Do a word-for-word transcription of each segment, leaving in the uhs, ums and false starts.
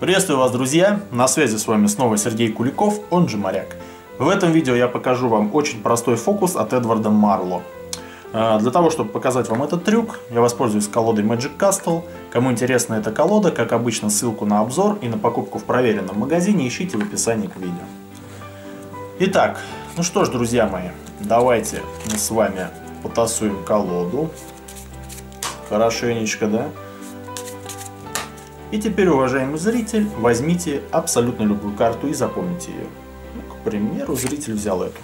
Приветствую вас, друзья! На связи с вами снова Сергей Куликов, он же Моряк. В этом видео я покажу вам очень простой фокус от Эдварда Марло. Для того, чтобы показать вам этот трюк, я воспользуюсь колодой Magic Castle. Кому интересна эта колода, как обычно, ссылку на обзор и на покупку в проверенном магазине ищите в описании к видео. Итак, ну что ж, друзья мои, давайте мы с вами потасуем колоду. Хорошенечко, да? И теперь, уважаемый зритель, возьмите абсолютно любую карту и запомните ее. Ну, к примеру, зритель взял эту.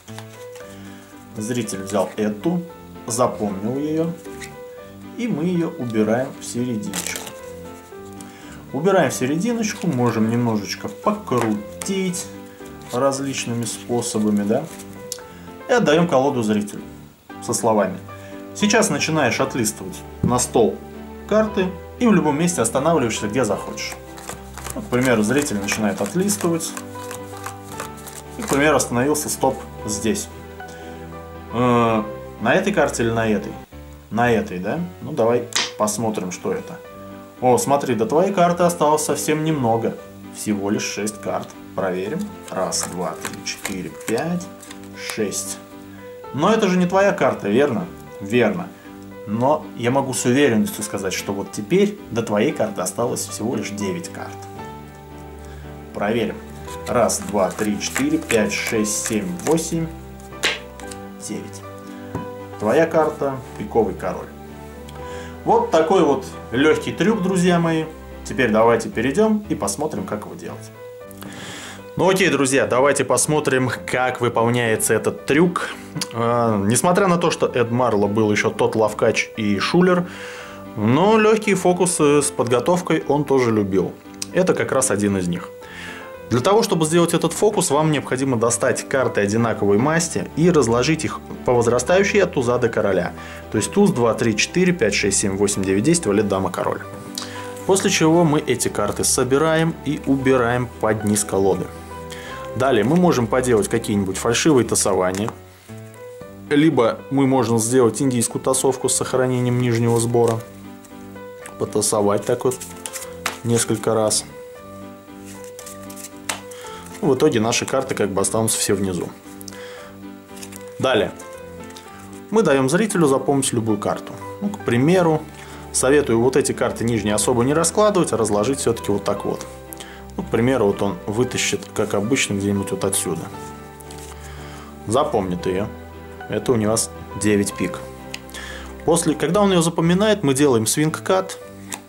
Зритель взял эту, запомнил ее, и мы ее убираем в серединочку. Убираем в серединочку, можем немножечко покрутить различными способами, да? И отдаем колоду зрителю со словами: сейчас начинаешь отлистывать на стол карты и в любом месте останавливаешься, где захочешь. Ну, к примеру, зритель начинает отлистывать. И, к примеру, остановился стоп здесь. Э-э, на этой карте или на этой? На этой, да? Ну, давай посмотрим, что это. О, смотри, до твоей карты осталось совсем немного. Всего лишь шесть карт. Проверим. Раз, два, три, четыре, пять, шесть. Но это же не твоя карта, верно? Верно. Но я могу с уверенностью сказать, что вот теперь до твоей карты осталось всего лишь девять карт. Проверим. Раз, два, три, четыре, пять, шесть, семь, восемь, девять. Твоя карта — пиковый король. Вот такой вот легкий трюк, друзья мои. Теперь давайте перейдем и посмотрим, как его делать. Ну окей, друзья, давайте посмотрим, как выполняется этот трюк. Э, несмотря на то, что Эд Марло был еще тот ловкач и шулер, но легкие фокусы с подготовкой он тоже любил. Это как раз один из них. Для того, чтобы сделать этот фокус, вам необходимо достать карты одинаковой масти и разложить их по возрастающей от туза до короля. То есть туз, два, три, четыре, пять, шесть, семь, восемь, девять, десять, валет, дама, король. После чего мы эти карты собираем и убираем под низ колоды. Далее мы можем поделать какие-нибудь фальшивые тасования. Либо мы можем сделать индийскую тасовку с сохранением нижнего сбора. Потасовать так вот несколько раз. В итоге наши карты как бы останутся все внизу. Далее мы даем зрителю запомнить любую карту. Ну, к примеру, советую вот эти карты нижние особо не раскладывать, а разложить все-таки вот так вот. Ну, к примеру, вот он вытащит, как обычно, где-нибудь вот отсюда. Запомнит ее. Это у нас девять пик. После, когда он ее запоминает, мы делаем свинг-кат.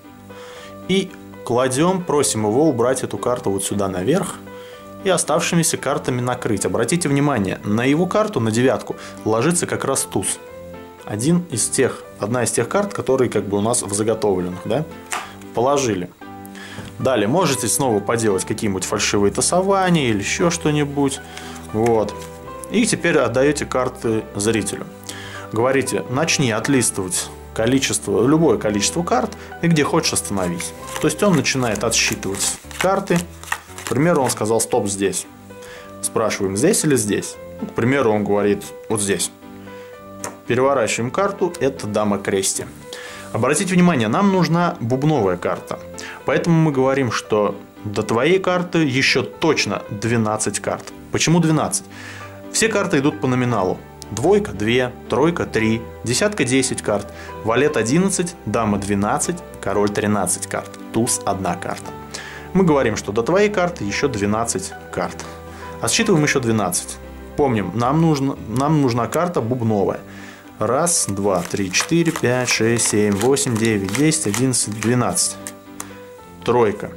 И кладем, просим его убрать эту карту вот сюда наверх. И оставшимися картами накрыть. Обратите внимание, на его карту, на девятку, ложится как раз туз. Один из тех, одна из тех карт, которые как бы у нас в заготовленных, да? Положили. Далее можете снова поделать какие-нибудь фальшивые тасования или еще что-нибудь. Вот. И теперь отдаете карты зрителю. Говорите: начни отлистывать количество, любое количество карт, и где хочешь остановись. То есть он начинает отсчитывать карты. К примеру, он сказал стоп здесь. Спрашиваем, здесь или здесь? Ну, к примеру, он говорит вот здесь. Переворачиваем карту, это дама крести. Обратите внимание, нам нужна бубновая карта. Поэтому мы говорим, что до твоей карты еще точно двенадцать карт. Почему двенадцать? Все карты идут по номиналу. Двойка два, тройка три, десятка десять карт, валет одиннадцать, дама двенадцать, король тринадцать карт, туз одна карта. Мы говорим, что до твоей карты еще двенадцать карт. Отсчитываем еще двенадцать. Помним, нам, нужно, нам нужна карта бубновая. Раз, два, три, четыре, пять, шесть, семь, восемь, девять, десять, одиннадцать, двенадцать. Тройка.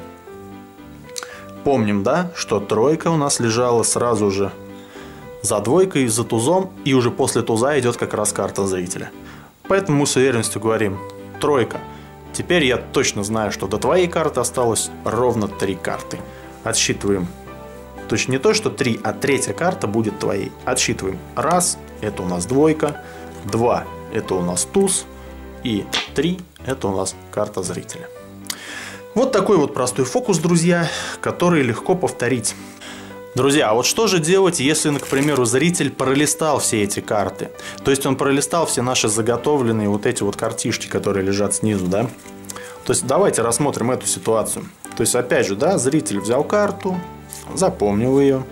Помним, да, что тройка у нас лежала сразу же за двойкой, за тузом, и уже после туза идет как раз карта зрителя. Поэтому мы с уверенностью говорим: тройка. Теперь я точно знаю, что до твоей карты осталось ровно три карты. Отсчитываем. То есть не то, что три, а третья карта будет твоей. Отсчитываем. Раз, это у нас двойка. Два, это у нас туз. И три, это у нас карта зрителя. Вот такой вот простой фокус, друзья, который легко повторить. Друзья, а вот что же делать, если, ну, к примеру, зритель пролистал все эти карты? То есть он пролистал все наши заготовленные вот эти вот картишки, которые лежат снизу, да? То есть давайте рассмотрим эту ситуацию. То есть опять же, да, зритель взял карту, запомнил ее.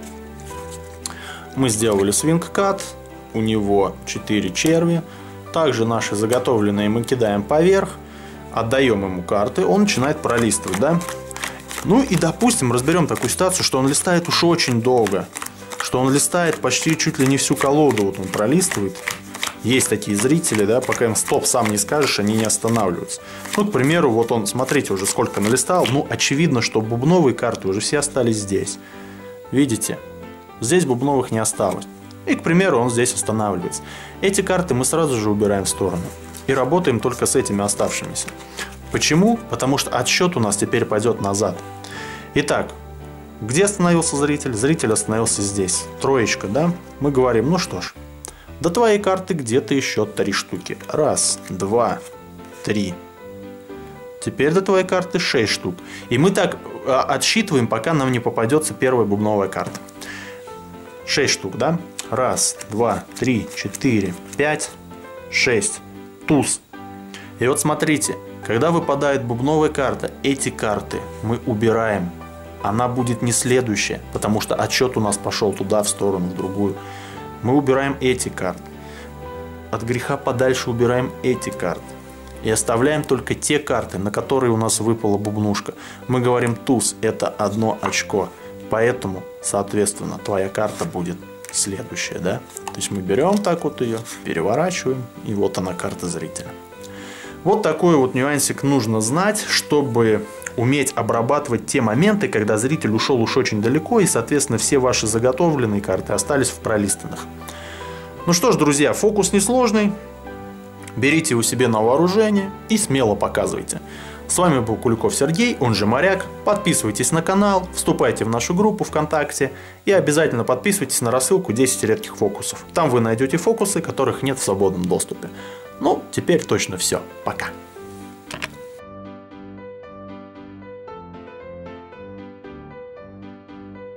Мы сделали свинг-кат, у него четыре черви. Также наши заготовленные мы кидаем поверх, отдаем ему карты, он начинает пролистывать, да. Ну и допустим, разберем такую ситуацию, что он листает уж очень долго, что он листает почти чуть ли не всю колоду, вот он пролистывает. Есть такие зрители, да, пока им стоп сам не скажешь, они не останавливаются. Ну, к примеру, вот он, смотрите, уже сколько налистал, ну, очевидно, что бубновые карты уже все остались здесь. Видите? Здесь бубновых не осталось. И, к примеру, он здесь останавливается. Эти карты мы сразу же убираем в сторону. И работаем только с этими оставшимися. Почему? Потому что отсчет у нас теперь пойдет назад. Итак, где остановился зритель? Зритель остановился здесь. Троечка, да? Мы говорим, ну что ж, до твоей карты где-то еще три штуки. Раз, два, три. Теперь до твоей карты шесть штук. И мы так отсчитываем, пока нам не попадется первая бубновая карта. шесть штук, да? Раз, два, три, четыре, пять, шесть. Туз. И вот смотрите, когда выпадает бубновая карта, эти карты мы убираем. Она будет не следующая, потому что отсчет у нас пошел туда, в сторону, в другую. Мы убираем эти карты. От греха подальше убираем эти карты. И оставляем только те карты, на которые у нас выпала бубнушка. Мы говорим, туз – это одно очко. Поэтому, соответственно, твоя карта будет следующая, да? То есть мы берем так вот ее, переворачиваем, и вот она, карта зрителя. Вот такой вот нюансик нужно знать, чтобы уметь обрабатывать те моменты, когда зритель ушел уж очень далеко, и, соответственно, все ваши заготовленные карты остались в пролистанных. Ну что ж, друзья, фокус несложный. Берите его себе на вооружение и смело показывайте. С вами был Куликов Сергей, он же Моряк. Подписывайтесь на канал, вступайте в нашу группу ВКонтакте и обязательно подписывайтесь на рассылку десять редких фокусов. Там вы найдете фокусы, которых нет в свободном доступе. Ну, теперь точно все. Пока.